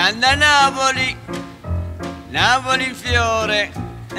Manda a Napoli, Napoli in fiore.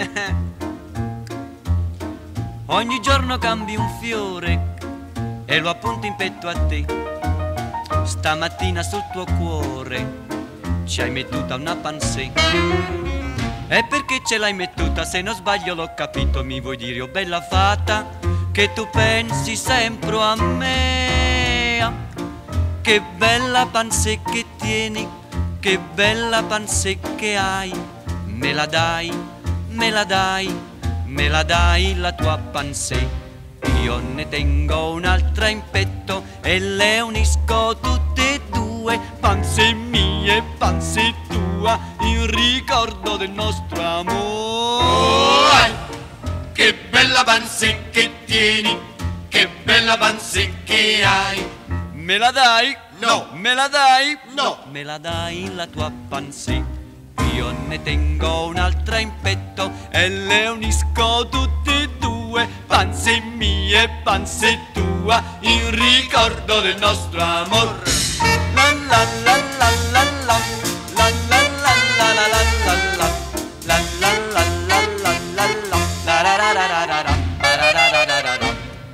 Ogni giorno cambi un fiore e lo appunto in petto a te. Stamattina sul tuo cuore ci hai mettuta una pansè. E perché ce l'hai mettuta? Se non sbaglio l'ho capito. Mi vuoi dire, oh bella fata, che tu pensi sempre a me? Che bella pansè che tieni, che bella pansè che hai. Me la dai, me la dai, me la dai la tua pansè. Io ne tengo un'altra in petto e le unisco tutte e due. Pansè mia e pansè tua, in ricordo del nostro amore. Che bella pansè che tieni, che bella pansè che hai. Me la dai? No. Me la dai? No. Me la dai la tua pansè. Io ne tengo un'altra in petto E le unisco tutte e due. Pansè mia e pansè tua, in ricordo del nostro amor. La la la la la la, la la la la la la la, la la la la la la la, la ra ra ra ra ra ra, ra ra ra ra ra ra.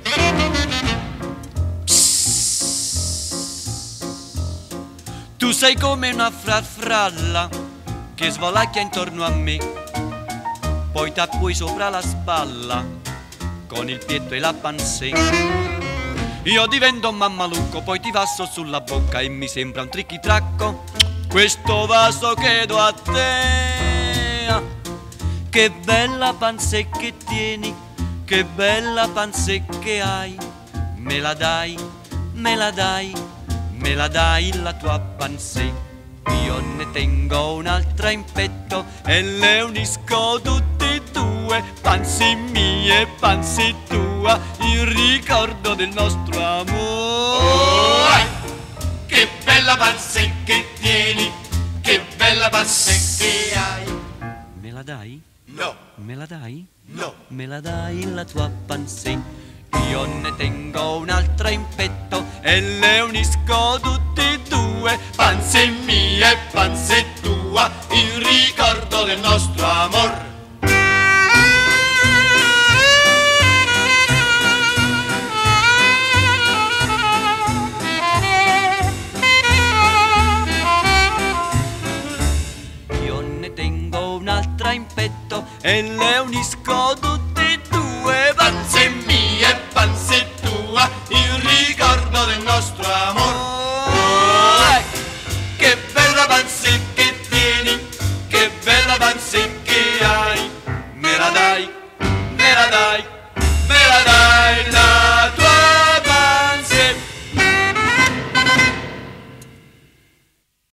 Tu sei come una farfalla che svolacchia intorno a me, poi t'appui sopra la spalla con il pietto e la pansè. Io divento un mammalucco, poi ti passo sulla bocca e mi sembra un trichitracco questo vaso che do a te. Che bella pansè che tieni, che bella pansè che hai. Me la dai, me la dai, me la dai la tua pansè. Io ne tengo un'altra in petto e le unisco tutte e due. Pansè mia e pansè tua, in ricordo del nostro amore. Che bella pansè che tieni, che bella pansè che hai. Me la dai? No. Me la dai? No. Me la dai la tua pansè. Io ne tengo un'altra in petto e le unisco tutte e due. Pansè mia e pansè tua, in ricordo del nostro amor. Io ne tengo un'altra in petto E le unisco tutte e due. Pansè mia e pansè tua, in ricordo del nostro amor. Che bella pansè che tieni, che bella pansè che hai. Me la dai, me la dai,